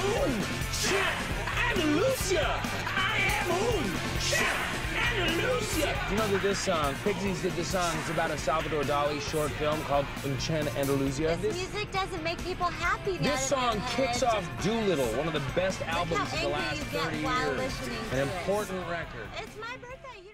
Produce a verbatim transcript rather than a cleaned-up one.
Un Chef Andalusia. I am Un Chef Andalusia. You know that this song, Pixies did this song, it's about a Salvador Dali short film called Un Chef Andalusia. This music doesn't make people happy. This song kicks off Doolittle, one of the best albums of the last thirty years. An An important record. It's my birthday. You